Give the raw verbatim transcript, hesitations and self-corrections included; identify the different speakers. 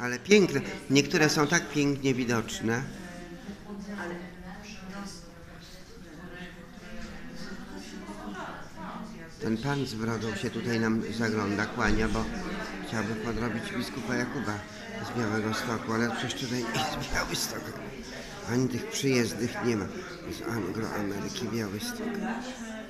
Speaker 1: Ale piękne. Niektóre są tak pięknie widoczne. Ten pan z brodą się tutaj nam zagląda, kłania, bo chciałby podrobić biskupa Jakuba z Białegostoku, ale przecież tutaj jest Białystok. Ani tych przyjezdnych nie ma z Anglo-Ameryki Białystok.